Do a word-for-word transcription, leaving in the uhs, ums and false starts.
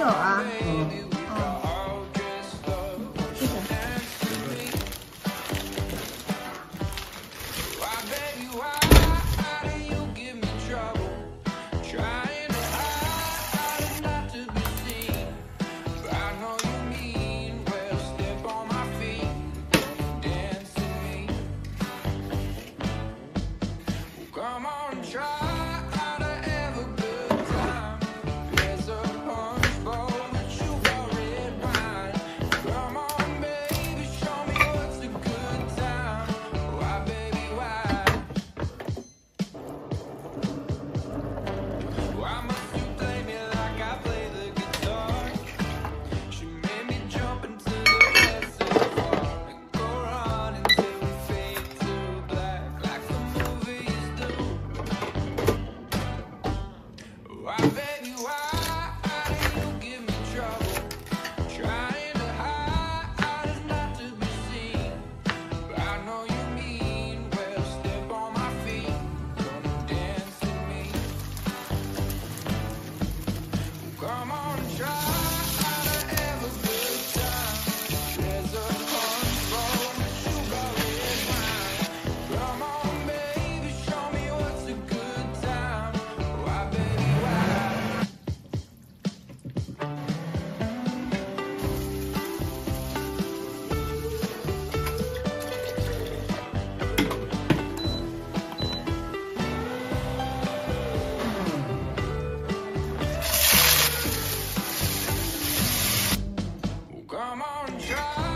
酒啊。 嗯。 哦，谢谢。 Come on, try to have a good time. There's a punch bowl with sugar red wine. Come on, baby, show me what's a good time. Why, baby, why? Why must you play me like I play the guitar? She made me jump into the reservoir and go on until we fade to black, like the movies do. Why, baby, why do you give me trouble? Trying to hide is not to be seen. But I know you mean well. Step on my feet, come and dance with me. Come on, try to have a good time. There's a punch bowl with sugar red wine. Come on, baby, show me what's a good time. Why, baby, why? Come on, try